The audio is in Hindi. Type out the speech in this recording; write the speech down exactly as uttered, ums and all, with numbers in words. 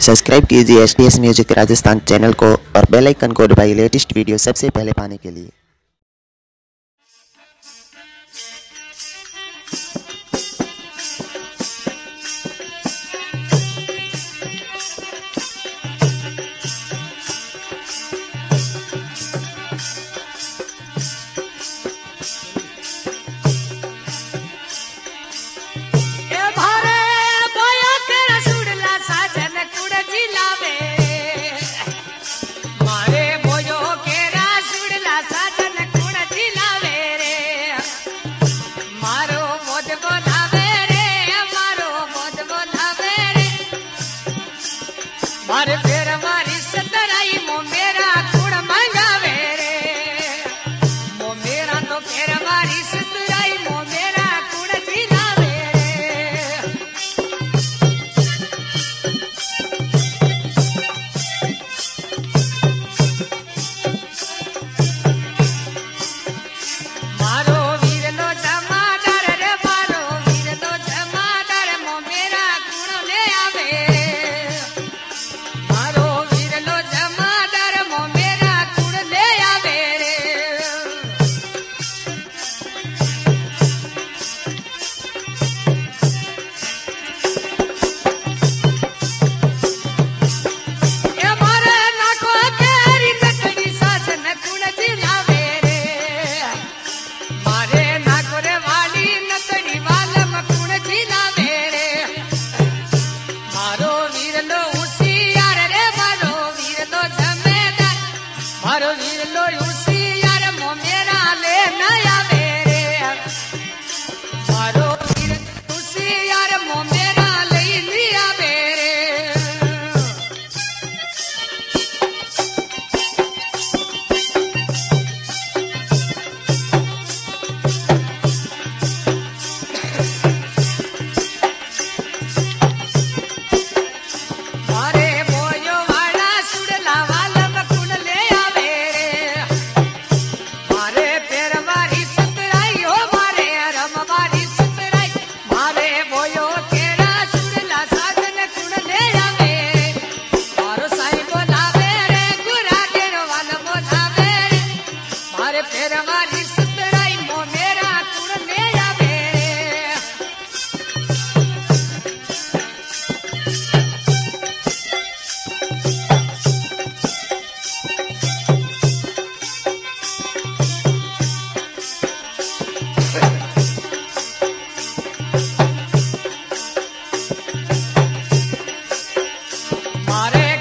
सब्सक्राइब कीजिए S T S music Rajasthan channel को और बेल आइकन को दबाइए लेटेस्ट वीडियो सबसे पहले पाने के लिए। मारे फेर मारी सतराई मो मेरा कुड़ मंगावे रे, मो मेरा तो फेर मारी सतराई मो मेरा कुड़ जिलावे रे। मारो वीर लो जमादार रे, मारो वीर लो जमादार मो मेरा कुड़ ले आवे। मारो वीर लो यूसी यार मो मेरा ले नया मेरे, मारो वीर यूसी यार मो मेरा ले लिया मेरे। मारे बोयो वाला सुड़ला वाला फेर मारी सतराई मो मेरा कुड़ ले आवे रे। मारे